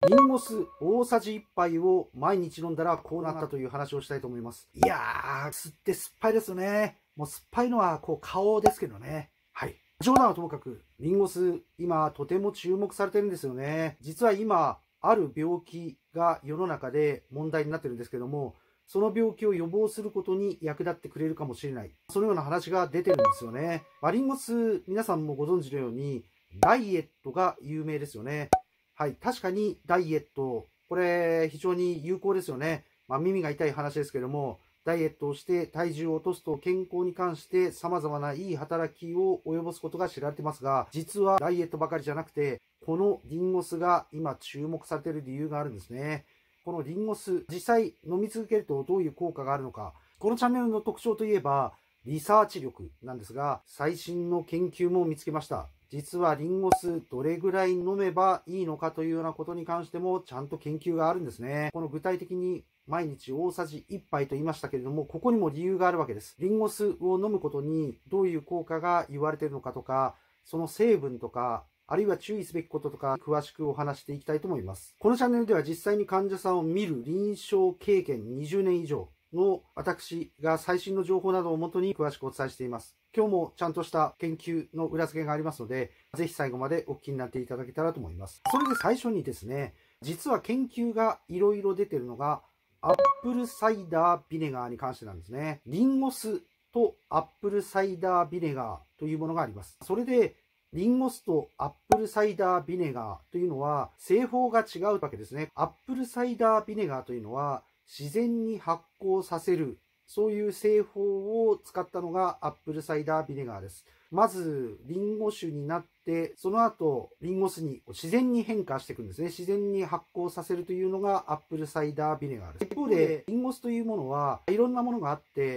リンゴ酢大さじ1杯を毎日飲んだらこうなったという話をしたいと思います。いやー、酢って酸っぱいですよね。もう酸っぱいのはこう顔ですけどね。はい。冗談はともかく、リンゴ酢、今とても注目されてるんですよね。実は今、ある病気が世の中で問題になってるんですけども、その病気を予防することに役立ってくれるかもしれない。そのような話が出てるんですよね。リンゴ酢、皆さんもご存知のように、ダイエットが有名ですよね。はい、確かにダイエット、これ非常に有効ですよね。耳が痛い話ですけども、ダイエットをして体重を落とすと健康に関して様々ないい働きを及ぼすことが知られていますが、実はダイエットばかりじゃなくて、このリンゴ酢が今注目されている理由があるんですね。このリンゴ酢、実際飲み続けるとどういう効果があるのか。このチャンネルの特徴といえば、リサーチ力なんですが、最新の研究も見つけました。実はリンゴ酢どれぐらい飲めばいいのかというようなことに関してもちゃんと研究があるんですね。この具体的に毎日大さじ1杯と言いましたけれども、ここにも理由があるわけです。リンゴ酢を飲むことにどういう効果が言われているのかとか、その成分とか、あるいは注意すべきこととか詳しくお話していきたいと思います。このチャンネルでは実際に患者さんを見る臨床経験20年以上の私が最新の情報などをもとに詳しくお伝えしています。今日もちゃんとした研究の裏付けがありますので、ぜひ最後までお聞きになっていただけたらと思います。それで最初にですね、実は研究がいろいろ出てるのが、アップルサイダービネガーに関してなんですね。リンゴ酢とアップルサイダービネガーというものがあります。それで、リンゴ酢とアップルサイダービネガーというのは製法が違うわけですね。アップルサイダービネガーというのは自然に発酵させる、そういう製法を使ったのがアップルサイダービネガーです。まず、リンゴ酒になって、その後、リンゴ酢に自然に変化していくんですね。自然に発酵させるというのがアップルサイダービネガーです。一方で、リンゴ酢というものは、いろんなものがあって、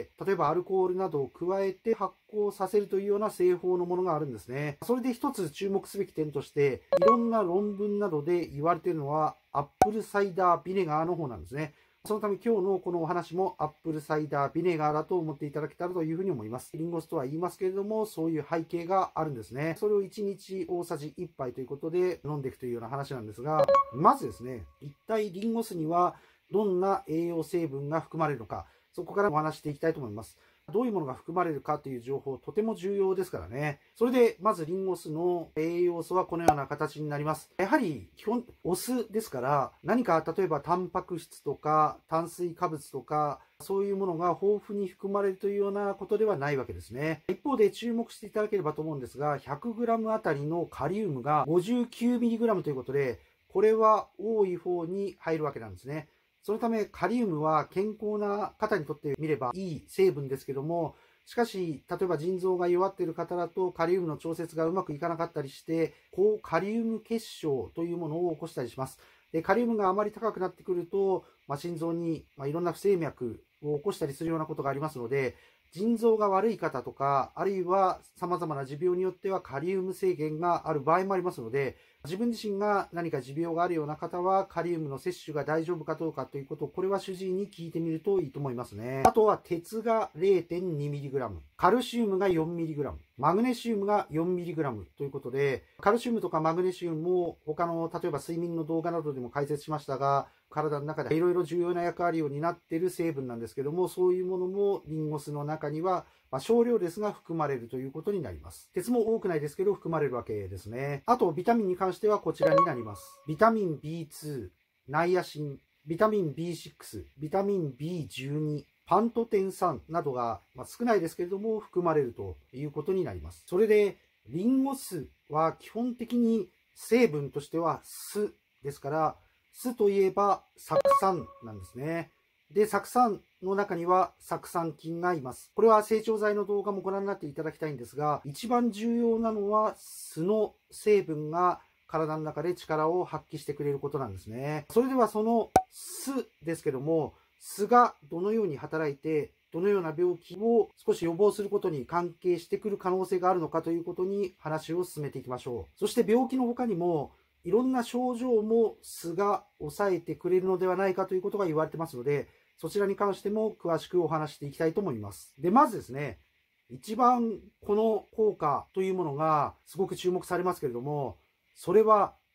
例えばアルコールなどを加えて発酵させるというような製法のものがあるんですね。それで一つ注目すべき点として、いろんな論文などで言われているのは、アップルサイダービネガーの方なんですね。そのため今日のこのお話もアップルサイダービネガーだと思っていただけたらというふうに思います。リンゴ酢とは言いますけれども、そういう背景があるんですね。それを1日大さじ1杯ということで飲んでいくというような話なんですが、まずですね、一体リンゴ酢にはどんな栄養成分が含まれるのか、そこからお話していきたいと思います。どういうものが含まれるかという情報、とても重要ですからね。それで、まずリンゴ酢の栄養素はこのような形になります。やはり、基本、お酢ですから、何か例えばタンパク質とか炭水化物とか、そういうものが豊富に含まれるというようなことではないわけですね。一方で注目していただければと思うんですが、100g あたりのカリウムが 59mg ということで、これは多い方に入るわけなんですね。そのためカリウムは健康な方にとってみればいい成分ですけども、しかし、例えば腎臓が弱っている方だとカリウムの調節がうまくいかなかったりして、高カリウム結晶というものを起こしたりします。でカリウムがあまり高くなってくると、心臓にいろんな不整脈を起こしたりするようなことがありますので、腎臓が悪い方とか、あるいは様々な持病によってはカリウム制限がある場合もありますので、自分自身が何か持病があるような方はカリウムの摂取が大丈夫かどうかということを、これは主治医に聞いてみるといいと思いますね。あとは鉄が 0.2mg、カルシウムが 4mg、マグネシウムが 4mg ということで、カルシウムとかマグネシウムも他の例えば睡眠の動画などでも解説しましたが、体の中でいろいろ重要な役割を担っている成分なんですけども、そういうものもリンゴ酢の中には少量ですが含まれるということになります。鉄も多くないですけど含まれるわけですね。あとビタミンに関してはこちらになります。ビタミン B2、ナイアシン、ビタミン B6、ビタミン B12、パントテン酸などが少ないですけれども含まれるということになります。それでリンゴ酢は基本的に成分としては酢ですから、酢といえば酢酸なんですね。で、酢酸の中には酢酸菌がいます。これは成長剤の動画もご覧になっていただきたいんですが、一番重要なのは酢の成分が体の中で力を発揮してくれることなんですね。それではその酢ですけども、酢がどのように働いて、どのような病気を少し予防することに関係してくる可能性があるのかということに話を進めていきましょう。そして病気の他にも、いろんな症状も酢が抑えてくれるのではないかということが言われてますので、そちらに関しても詳しくお話していきたいと思います。で、まずですね、一番この効果というものがすごく注目されますけれども、それは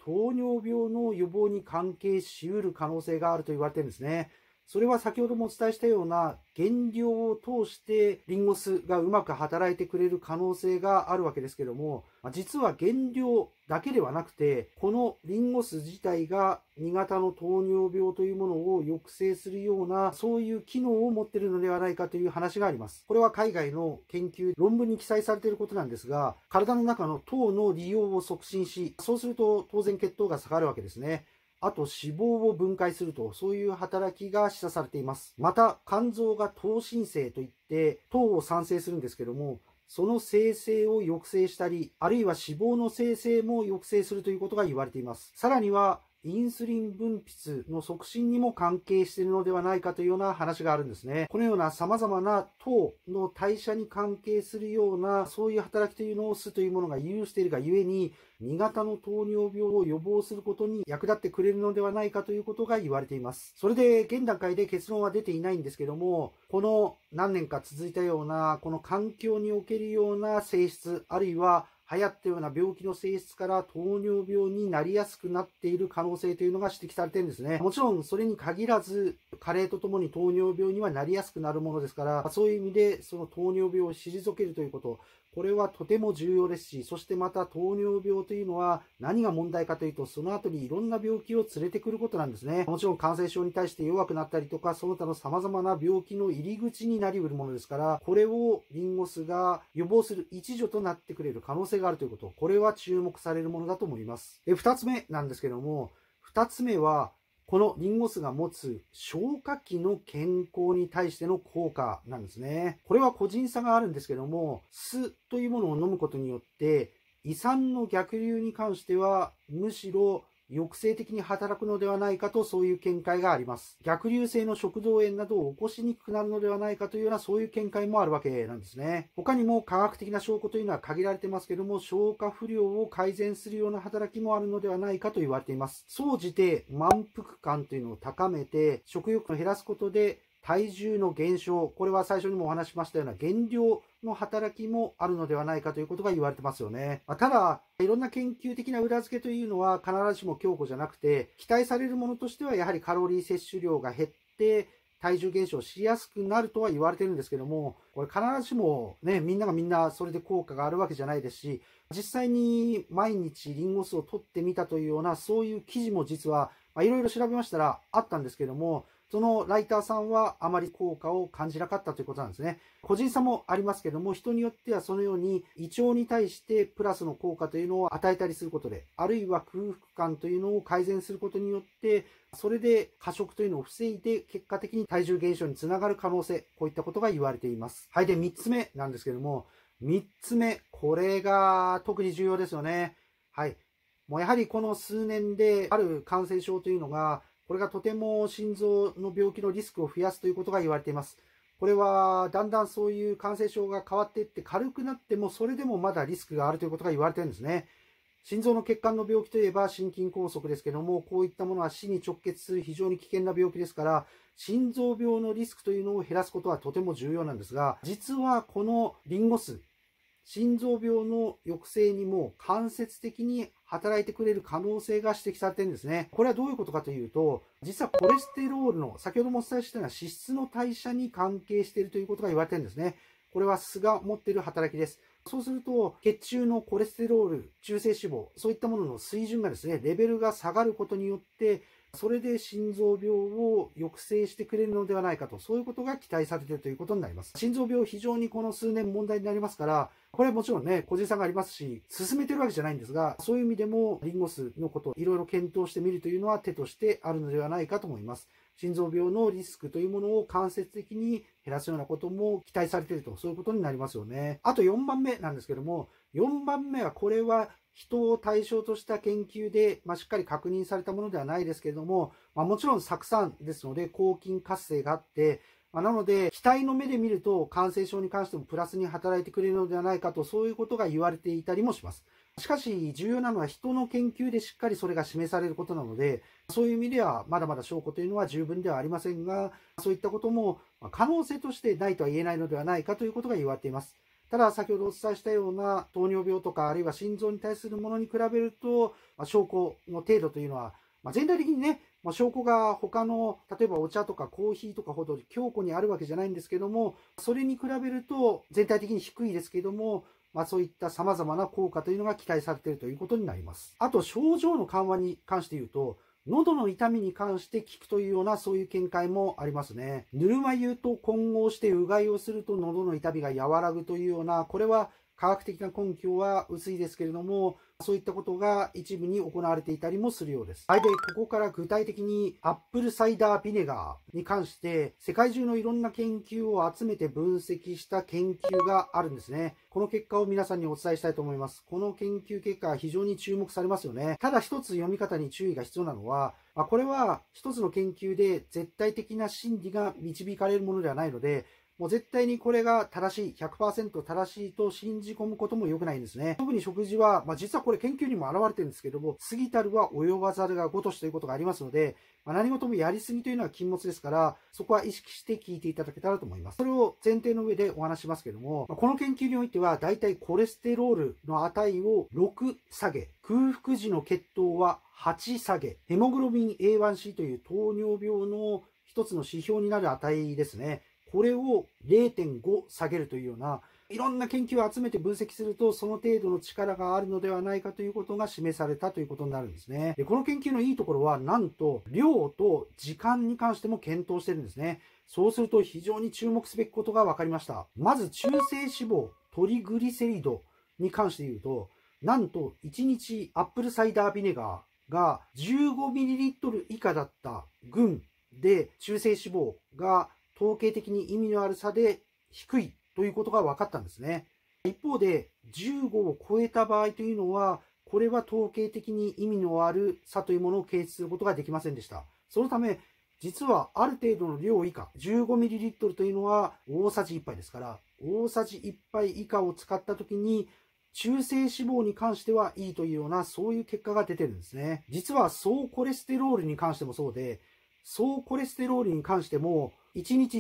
糖尿病の予防に関係しうる可能性があると言われているんですね。それは先ほどもお伝えしたような原料を通してリンゴ酢がうまく働いてくれる可能性があるわけですけども、実は原料だけではなくて、このリンゴ酢自体が2型の糖尿病というものを抑制するような、そういう機能を持っているのではないかという話があります。これは海外の研究、論文に記載されていることなんですが、体の中の糖の利用を促進し、そうすると当然血糖が下がるわけですね。あと脂肪を分解すると、そういう働きが示唆されています。また、肝臓が糖新生といって糖を産生するんですけども、その生成を抑制したり、あるいは脂肪の生成も抑制するということが言われています。さらには、インスリン分泌の促進にも関係しているのではないかというような話があるんですね。このような様々な糖の代謝に関係するような、そういう働きというのを酢というものが有しているがゆえに、2型の糖尿病を予防することに役立ってくれるのではないかということが言われています。それで現段階で結論は出ていないんですけども、この何年か続いたような、この環境におけるような性質、あるいは流行ったような病気の性質から糖尿病になりやすくなっている可能性というのが指摘されているんですね。もちろんそれに限らず、加齢とともに糖尿病にはなりやすくなるものですから、そういう意味でその糖尿病を退けるということ、これはとても重要ですし、そしてまた糖尿病というのは何が問題かというと、その後にいろんな病気を連れてくることなんですね。もちろん感染症に対して弱くなったりとか、その他の様々な病気の入り口になり得るものですから、これをリンゴ酢が予防する一助となってくれる可能性があるということ、これは注目されるものだと思います。で、2つ目なんですけども、2つ目は、このリンゴ酢が持つ消化器の健康に対しての効果なんですね。これは個人差があるんですけども、酢というものを飲むことによって、胃酸の逆流に関しては、むしろ抑制的に働くのではないかと、そういう見解があります。逆流性の食道炎などを起こしにくくなるのではないかというような、そういう見解もあるわけなんですね。他にも科学的な証拠というのは限られてますけども、消化不良を改善するような働きもあるのではないかと言われています。総じて満腹感というのを高めて、食欲を減らすことで、体重の減少、これは最初にもお話ししましたような減量の働きもあるのではないかということが言われてますよね。ただ、いろんな研究的な裏付けというのは必ずしも強固じゃなくて、期待されるものとしてはやはりカロリー摂取量が減って、体重減少しやすくなるとは言われてるんですけども、これ必ずしもね、みんながみんなそれで効果があるわけじゃないですし、実際に毎日リンゴ酢を取ってみたというような、そういう記事も実はいろいろ調べましたらあったんですけども、そのライターさんはあまり効果を感じなかったということなんですね。個人差もありますけども、人によってはそのように胃腸に対してプラスの効果というのを与えたりすることで、あるいは空腹感というのを改善することによって、それで過食というのを防いで、結果的に体重減少につながる可能性、こういったことが言われています。はい。で、3つ目なんですけども、3つ目、これが特に重要ですよね。はい。もうやはりこの数年である感染症というのが、これがとても心臓の病気のリスクを増やすということが言われています。これはだんだんそういう感染症が変わっていって軽くなっても、それでもまだリスクがあるということが言われているんですね。心臓の血管の病気といえば心筋梗塞ですけども、こういったものは死に直結する非常に危険な病気ですから、心臓病のリスクというのを減らすことはとても重要なんですが、実はこのリンゴ酢、心臓病の抑制にも間接的に働いてくれる可能性が指摘されているんですね。これはどういうことかというと、実はコレステロールの、先ほどもお伝えしたような脂質の代謝に関係しているということが言われているんですね。これは酢が持っている働きです。そうすると、血中のコレステロール、中性脂肪、そういったものの水準がですね、レベルが下がることによって、それで心臓病を抑制してくれるのではないかと、そういうことが期待されているということになります。心臓病、非常にこの数年問題になりますから、これはもちろんね、個人差がありますし、進めてるわけじゃないんですが、そういう意味でも、リンゴ酢のことをいろいろ検討してみるというのは手としてあるのではないかと思います。心臓病のリスクというものを間接的に減らすようなことも期待されていると、そういうことになりますよね。あと4番目なんですけども、4番目はこれは人を対象とした研究で、しっかり確認されたものではないですけれども、もちろん酢酸ですので抗菌活性があって、なので、期待の目で見ると感染症に関してもプラスに働いてくれるのではないかと、そういうことが言われていたりもします。しかし、重要なのは人の研究でしっかりそれが示されることなので、そういう意味ではまだまだ証拠というのは十分ではありませんが、そういったことも可能性としてないとは言えないのではないかということが言われています。 ただ、先ほどお伝えしたような糖尿病とか、あるいは心臓に対するものに比べると、証拠の程度というのは、全体的にね、証拠が他の、例えばお茶とかコーヒーとかほど強固にあるわけじゃないんですけども、それに比べると全体的に低いですけども、そういった様々な効果というのが期待されているということになります。あと、症状の緩和に関して言うと、喉の痛みに関して効くというようなそういう見解もありますね。ぬるま湯と混合してうがいをすると喉の痛みが和らぐというような、これは科学的な根拠は薄いですけれども、そういったことが一部に行われていたりもするようです。はい、で、ここから具体的にアップルサイダービネガーに関して世界中のいろんな研究を集めて分析した研究があるんですね。この結果を皆さんにお伝えしたいと思います。この研究結果は非常に注目されますよね。ただ一つ読み方に注意が必要なのは、これは一つの研究で絶対的な真理が導かれるものではないので、もう絶対にこれが正しい、100% 正しいと信じ込むことも良くないんですね。特に食事は、実はこれ研究にも表れてるんですけども、過ぎたるは及ばざるが如しということがありますので、何事もやりすぎというのは禁物ですから、そこは意識して聞いていただけたらと思います。それを前提の上でお話しますけども、この研究においては、だいたいコレステロールの値を6下げ、空腹時の血糖は8下げ、ヘモグロビン A1C という糖尿病の一つの指標になる値ですね。これを 0.5 下げるというような、いろんな研究を集めて分析すると、その程度の力があるのではないかということが示されたということになるんですね。で、この研究のいいところは、なんと、量と時間に関しても検討してるんですね。そうすると非常に注目すべきことが分かりました。まず、中性脂肪、トリグリセリドに関して言うと、なんと、1日アップルサイダービネガーが 15ml 以下だった群で、中性脂肪が統計的に意味のある差で低いということが分かったんですね。一方で15を超えた場合というのは、これは統計的に意味のある差というものを検出することができませんでした。そのため、実はある程度の量以下、15ml というのは大さじ1杯ですから、大さじ1杯以下を使ったときに、中性脂肪に関してはいいというような、そういう結果が出てるんですね。実は総コレステロールに関してもそうで、総コレステロールに関しても、1日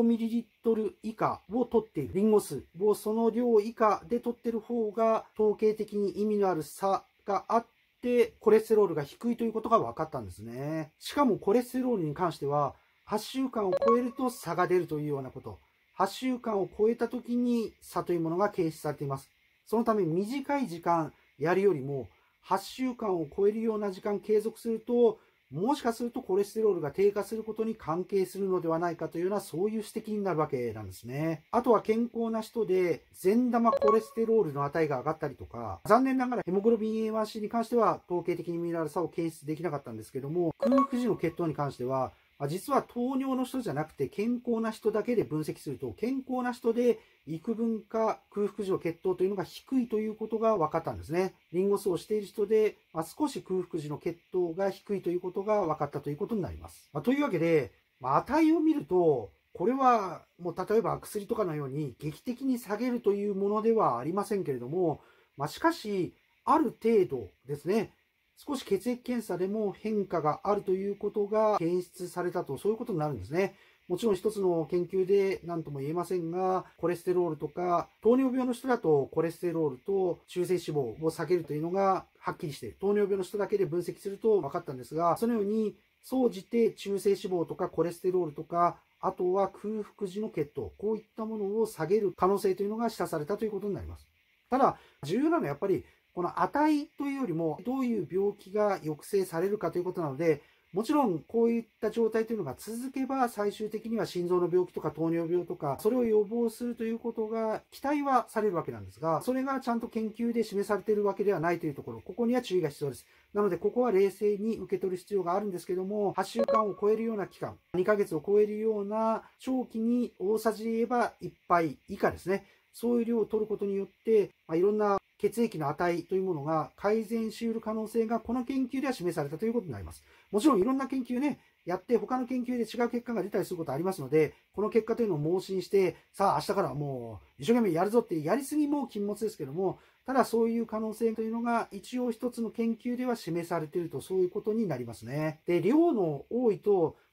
15ml 以下を取っているリンゴ酢をその量以下で取っている方が統計的に意味のある差があってコレステロールが低いということが分かったんですね。しかもコレステロールに関しては8週間を超えると差が出るというようなこと。8週間を超えた時に差というものが検出されています。そのため短い時間やるよりも8週間を超えるような時間継続するともしかするとコレステロールが低下することに関係するのではないかというようなそういう指摘になるわけなんですね。あとは健康な人で善玉コレステロールの値が上がったりとか、残念ながらヘモグロビン A1C に関しては統計的に意味のある差を検出できなかったんですけども、空腹時の血糖に関しては実は糖尿の人じゃなくて健康な人だけで分析すると、健康な人で幾分か空腹時の血糖というのが低いということが分かったんですね。リンゴ酢をしている人で、少し空腹時の血糖が低いということが分かったということになります。というわけで、値を見ると、これはもう例えば薬とかのように劇的に下げるというものではありませんけれども、しかし、ある程度ですね、少し血液検査でも変化があるということが検出されたと、そういうことになるんですね。もちろん一つの研究で何とも言えませんが、コレステロールとか、糖尿病の人だとコレステロールと中性脂肪を下げるというのがはっきりしている。糖尿病の人だけで分析すると分かったんですが、そのように総じて中性脂肪とかコレステロールとか、あとは空腹時の血糖、こういったものを下げる可能性というのが示唆されたということになります。ただ、重要なのはやっぱり、この値というよりも、どういう病気が抑制されるかということなので、もちろんこういった状態というのが続けば、最終的には心臓の病気とか糖尿病とか、それを予防するということが期待はされるわけなんですが、それがちゃんと研究で示されているわけではないというところ、ここには注意が必要です。なので、ここは冷静に受け取る必要があるんですけども、8週間を超えるような期間、2ヶ月を超えるような長期に大さじで言えば1杯以下ですね。そういう量を取ることによって、いろんな血液の値というものが改善し得る可能性がこの研究では示されたということになります。もちろんいろんな研究ね、やって他の研究で違う結果が出たりすることありますので、この結果というのを盲信して、さあ明日からもう一生懸命やるぞってやりすぎも禁物ですけども、ただそういう可能性というのが一応一つの研究では示されていると、そういうことになりますね。で、量の多いと、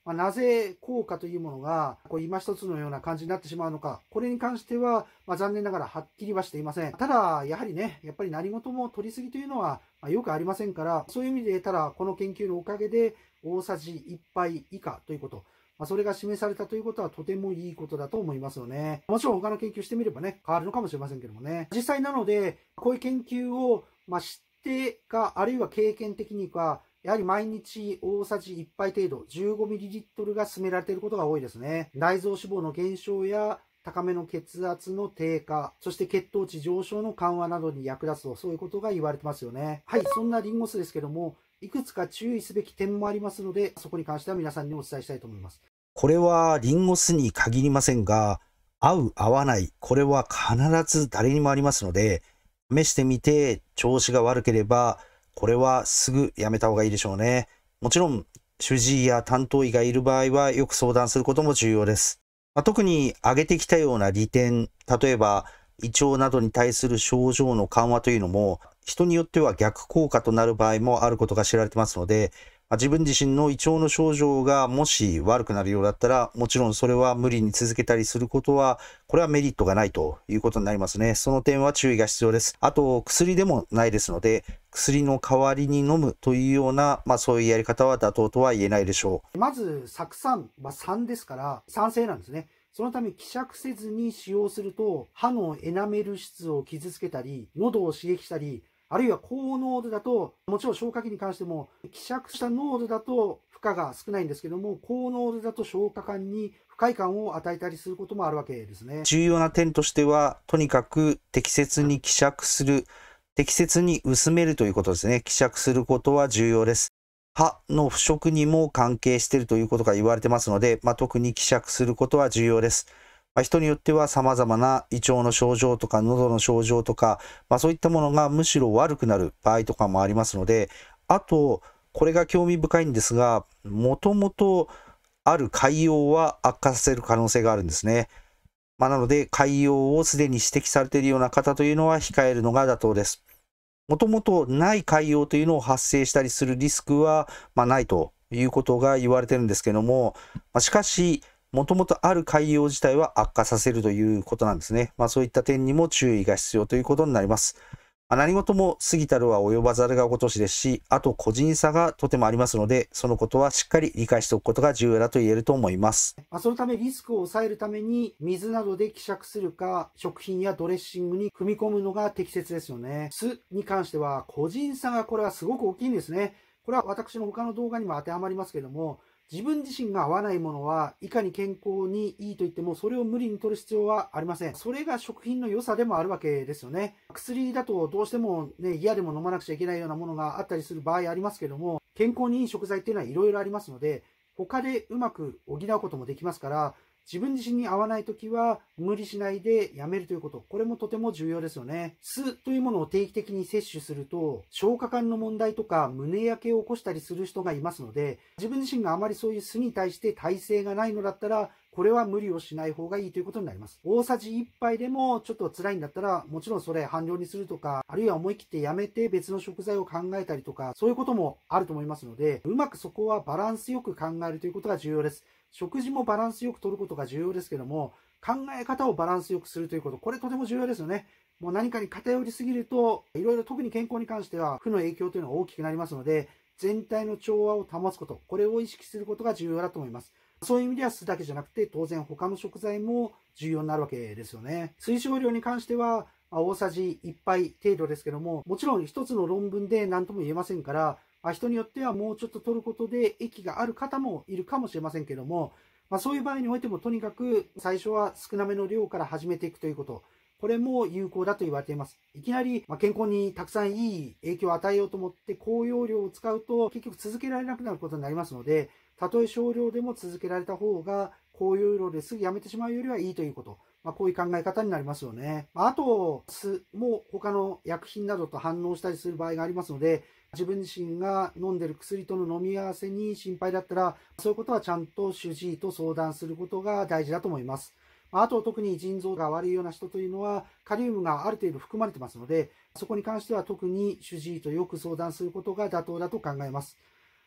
なぜ効果というものが今一つのような感じになってしまうのか、これに関しては残念ながらはっきりはしていません。ただ、やはりね、やっぱり何事も取りすぎというのはよくありませんから、そういう意味で、ただこの研究のおかげで大さじ1杯以下ということ、それが示されたということはとてもいいことだと思いますよね。もちろん他の研究してみればね、変わるのかもしれませんけどもね。実際なので、こういう研究を知ってか、あるいは経験的にか、やはり毎日大さじ1杯程度、15ml が勧められていることが多いですね。内臓脂肪の減少や高めの血圧の低下、そして血糖値上昇の緩和などに役立つと、そういうことが言われてますよね。はい、そんなリンゴ酢ですけども、いくつか注意すべき点もありますので、そこに関しては皆さんにお伝えしたいと思います。 これはリンゴ酢に限りませんが、合う合わない、これは必ず誰にもありますので、試してみて調子が悪ければ、これはすぐやめた方がいいでしょうね。もちろん、主治医や担当医がいる場合はよく相談することも重要です。特に挙げてきたような利点、例えば胃腸などに対する症状の緩和というのも、人によっては逆効果となる場合もあることが知られてますので、自分自身の胃腸の症状がもし悪くなるようだったら、もちろんそれは無理に続けたりすることは、これはメリットがないということになりますね。その点は注意が必要です。あと、薬でもないですので、薬の代わりに飲むというような、そういうやり方は妥当とは言えないでしょう。まず、酢酸は酸ですから、酸性なんですね。そのため希釈せずに使用すると、歯のエナメル質を傷つけたり、喉を刺激したり、あるいは高濃度だと、もちろん消化器に関しても、希釈した濃度だと負荷が少ないんですけども、高濃度だと消化管に不快感を与えたりすることもあるわけですね。 重要な点としては、とにかく適切に希釈する、適切に薄めるということですね。希釈することは重要です。歯の腐食にも関係しているということが言われてますので、特に希釈することは重要です。人によっては様々な胃腸の症状とか喉の症状とか、そういったものがむしろ悪くなる場合とかもありますので、あと、これが興味深いんですが、もともとある潰瘍は悪化させる可能性があるんですね。なので、潰瘍をすでに指摘されているような方というのは控えるのが妥当です。もともとない潰瘍というのを発生したりするリスクは、ないということが言われてるんですけども、しかし、もともとある潰瘍自体は悪化させるということなんですね。そういった点にも注意が必要ということになります。何事も過ぎたるは及ばざるが如しですし、あと個人差がとてもありますので、そのことはしっかり理解しておくことが重要だと言えると思います。 そのためリスクを抑えるために水などで希釈するか、食品やドレッシングに組み込むのが適切ですよね。酢に関しては個人差がこれはすごく大きいんですね。これは私の他の動画にも当てはまりますけども、自分自身が合わないものはいかに健康にいいと言ってもそれを無理に取る必要はありません。それが食品の良さでもあるわけですよね。薬だとどうしてもね、嫌でも飲まなくちゃいけないようなものがあったりする場合ありますけども、健康にいい食材っていうのはいろいろありますので、他でうまく補うこともできますから、自分自身に合わないときは無理しないでやめるということ。これもとても重要ですよね。酢というものを定期的に摂取すると、消化管の問題とか胸焼けを起こしたりする人がいますので、自分自身があまりそういう酢に対して耐性がないのだったら、これは無理をしない方がいいということになります。大さじ1杯でもちょっと辛いんだったら、もちろんそれ半量にするとか、あるいは思い切ってやめて別の食材を考えたりとか、そういうこともあると思いますので、うまくそこはバランスよく考えるということが重要です。食事もバランスよく取ることが重要ですけども、考え方をバランスよくするということ、これとても重要ですよね。もう何かに偏りすぎると、いろいろ特に健康に関しては負の影響というのが大きくなりますので、全体の調和を保つこと、これを意識することが重要だと思います。そういう意味では酢だけじゃなくて、当然他の食材も重要になるわけですよね。推奨量に関しては、大さじ1杯程度ですけども、もちろん一つの論文で何とも言えませんから、人によってはもうちょっと取ることで益がある方もいるかもしれませんけども、そういう場合においてもとにかく最初は少なめの量から始めていくということ、これも有効だと言われています。いきなり健康にたくさんいい影響を与えようと思って高容量を使うと結局続けられなくなることになりますので、たとえ少量でも続けられた方が高容量ですぐやめてしまうよりはいいということ。こういう考え方になりますよね。あと、酢も他の薬品などと反応したりする場合がありますので、自分自身が飲んでる薬との飲み合わせに心配だったら、そういうことはちゃんと主治医と相談することが大事だと思います。あと特に腎臓が悪いような人というのはカリウムがある程度含まれてますので、そこに関しては特に主治医とよく相談することが妥当だと考えます。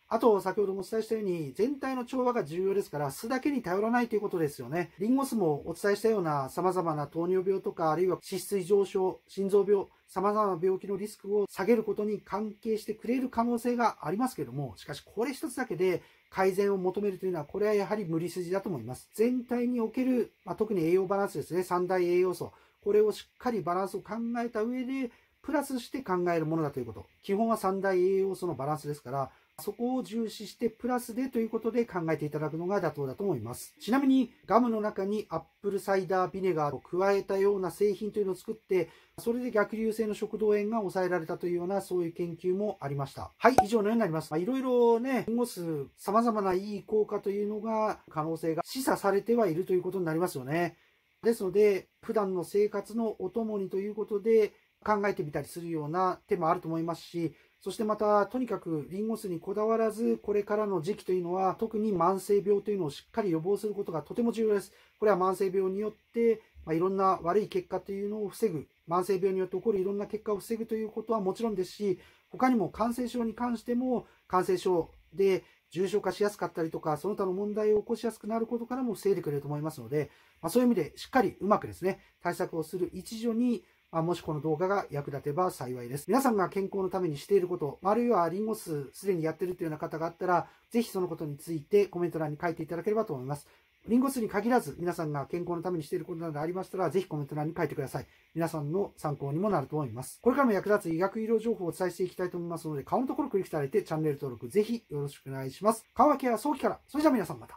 あと、先ほどもお伝えしたように、全体の調和が重要ですから、酢だけに頼らないということですよね。リンゴ酢もお伝えしたような様々な糖尿病とか、あるいは脂質異常症、心臓病、様々な病気のリスクを下げることに関係してくれる可能性がありますけども、しかしこれ一つだけで改善を求めるというのは、これはやはり無理筋だと思います。全体における、特に栄養バランスですね、三大栄養素。これをしっかりバランスを考えた上で、プラスして考えるものだということ。基本は三大栄養素のバランスですから、そこを重視してプラスでということで考えていただくのが妥当だと思います。ちなみにガムの中にアップルサイダービネガーを加えたような製品というのを作って、それで逆流性の食道炎が抑えられたというようなそういう研究もありました。はい、以上のようになります。いろいろね、リンゴ酢様々ないい効果というのが可能性が示唆されてはいるということになりますよね。ですので、普段の生活のお供にということで考えてみたりするような手もあると思いますし、そしてまた、とにかくリンゴ酢にこだわらず、これからの時期というのは、特に慢性病というのをしっかり予防することがとても重要です。これは慢性病によって、いろんな悪い結果というのを防ぐ、慢性病によって起こるいろんな結果を防ぐということはもちろんですし、他にも感染症に関しても、感染症で重症化しやすかったりとか、その他の問題を起こしやすくなることからも防いでくれると思いますので、そういう意味でしっかりうまくですね、対策をする一助に、もしこの動画が役立てば幸いです。皆さんが健康のためにしていること、あるいはリンゴ酢すでにやっているというような方があったら、ぜひそのことについてコメント欄に書いていただければと思います。リンゴ酢に限らず、皆さんが健康のためにしていることなどでありましたら、ぜひコメント欄に書いてください。皆さんの参考にもなると思います。これからも役立つ医学医療情報をお伝えしていきたいと思いますので、顔のところをクリックいただいて、チャンネル登録ぜひよろしくお願いします。緩和ケア早期から。それじゃあ皆さんまた。